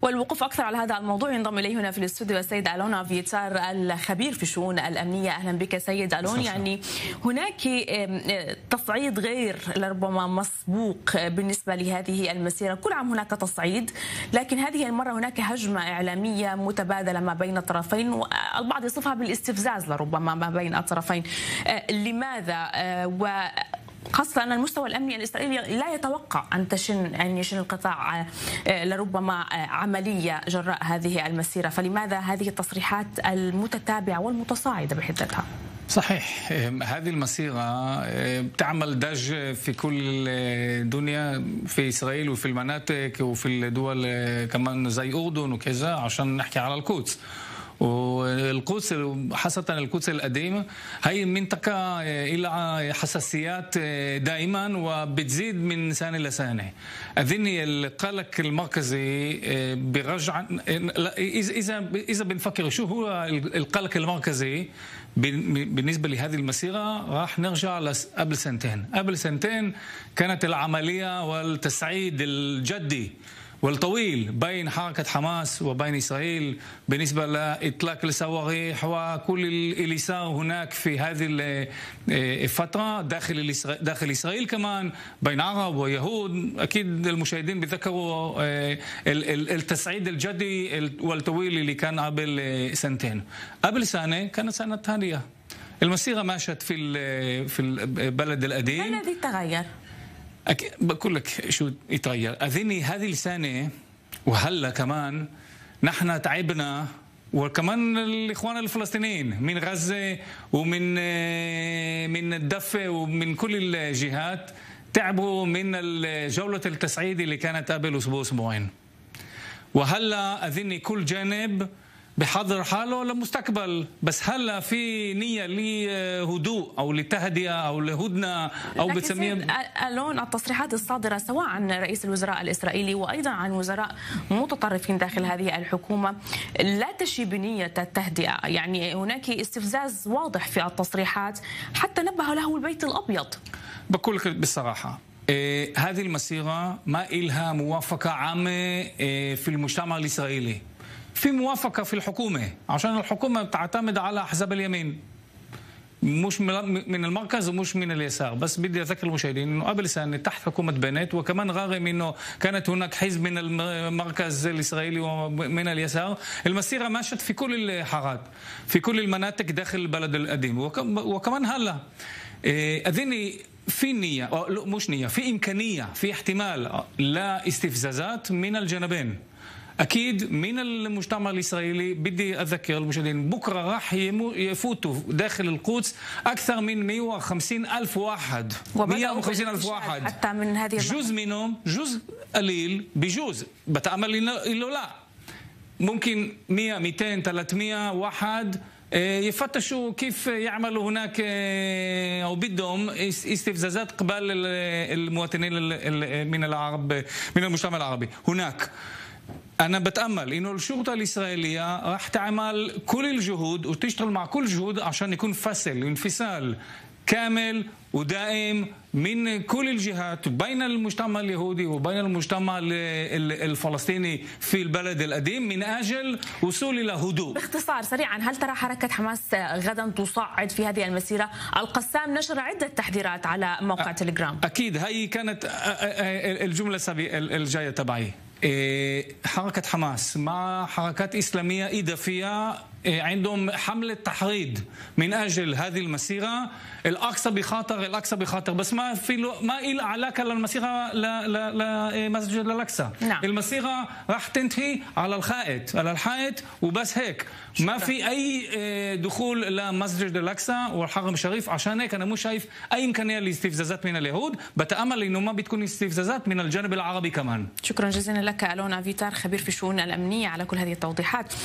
والوقوف أكثر على هذا الموضوع ينضم إليه هنا في الاستوديو السيد ألون أفيتار الخبير في الشؤون الأمنية. أهلا بك سيد ألون. يعني هناك تصعيد غير لربما مسبوق بالنسبة لهذه المسيرة. كل عام هناك تصعيد، لكن هذه المرة هناك هجمة إعلامية متبادلة ما بين الطرفين، والبعض يصفها بالاستفزاز لربما ما بين الطرفين. لماذا؟ خاصة أن المستوى الأمني الإسرائيلي لا يتوقع أن يشن القطاع لربما عملية جراء هذه المسيرة، فلماذا هذه التصريحات المتتابعة والمتصاعدة بحدتها؟ صحيح، هذه المسيرة تعمل ضجة في كل الدنيا، في إسرائيل وفي المناطق وفي الدول كمان زي أردن وكذا، عشان نحكي على القدس. والقدس خاصة القدس القديمة هي منطقة إلى حساسيات دائما وبتزيد من سنة لسنة. أظن القلق المركزي برجع إذا بنفكر شو هو القلق المركزي بالنسبة لهذه المسيرة، راح نرجع قبل سنتين. قبل سنتين كانت العملية والتصعيد الجدي والطويل بين حركة حماس وبين إسرائيل بالنسبة لإطلاق الصواريخ وكل اللي صار هناك في هذه الفترة داخل إسرائيل، كمان بين عرب ويهود. أكيد المشاهدين بيذكروا التصعيد الجدي والطويل اللي كان قبل سنتين. قبل سنة كانت سنة ثانية. المسيرة ماشت في البلد القديم. ما الذي تغير؟ بقول لك شو يتغير. أظني هذه السنة وهلا كمان نحن تعبنا، وكمان الإخوان الفلسطينيين من غزة ومن الضفة ومن كل الجهات تعبوا من جولة التصعيد اللي كانت قبل أسبوعين. وهلا أظني كل جانب بحضر حاله للمستقبل، بس هلا في نية لهدوء او لتهدئة او لهدنة او بتسميه. ألون، التصريحات الصادرة سواء عن رئيس الوزراء الإسرائيلي وأيضا عن وزراء متطرفين داخل هذه الحكومة لا تشي بنية التهدئة. يعني هناك استفزاز واضح في التصريحات حتى نبه له البيت الأبيض. بقول لك بصراحة، هذه المسيرة ما إلها موافقة عامة في المجتمع الإسرائيلي، في موافقة في الحكومة، عشان الحكومة تعتمد على أحزاب اليمين، مش من المركز ومش من اليسار. بس بدي أذكر المشاهدين إنه قبل سنة تحت حكومة بنت، وكمان رغم إنه كانت هناك حزب من المركز الإسرائيلي ومن اليسار، المسيرة ماشت في كل الحارات في كل المناطق داخل البلد القديم. وكمان هلا أظني في نية، مش نية، في إمكانية، في احتمال لاستفزازات من الجانبين. أكيد من المجتمع الإسرائيلي. بدي أذكر المشاهدين بكرة راح يفوتوا داخل القدس أكثر من 150 ألف واحد. 150 ألف واحد حتى من هذه جزء منهم، جزء قليل بجزء بتأمل إنه لا، ممكن 100 200 300 واحد يفتشوا كيف يعملوا هناك أو بدهم استفزازات قبل المواطنين من العرب، من المجتمع العربي هناك. أنا بتأمل إنه الشرطة الإسرائيلية راح تعمل كل الجهود وتشتغل مع كل جهود عشان يكون انفصال كامل ودائم من كل الجهات بين المجتمع اليهودي وبين المجتمع الفلسطيني في البلد القديم من أجل وصول إلى هدوء. باختصار سريعا، هل ترى حركة حماس غدا تصعد في هذه المسيرة؟ القسام نشر عدة تحذيرات على موقع تليجرام. أكيد هي كانت الجملة الجاية تبعي. حركة حماس مع حركات إسلامية إضافية عندهم حملة تحريض من أجل هذه المسيرة. الأقصى بخطر، بس ما إلى علاقة للمسيرة لمسجد الأقصى. نعم. المسيرة راح تنتهي على الحائط وبس هيك. ما في أي دخول لمسجد الأقصى والحرم الشريف. عشان هيك أنا مش شايف أي إمكانية لاستفزازات من اليهود. بتأمل إنه ما بتكون استفزازات من الجانب العربي كمان. شكرا جزيلا لك ألون أفيتار، خبير في الشؤون الأمنية، على كل هذه التوضيحات.